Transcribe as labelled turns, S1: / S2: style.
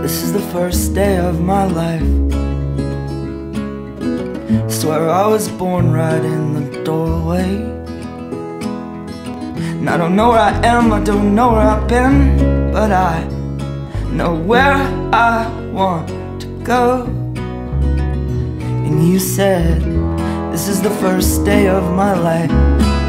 S1: This is the first day of my life. Swear I was born right in the doorway. And I don't know where I am, I don't know where I've been, but I know where I want to go. And you said, this is the first day of my life.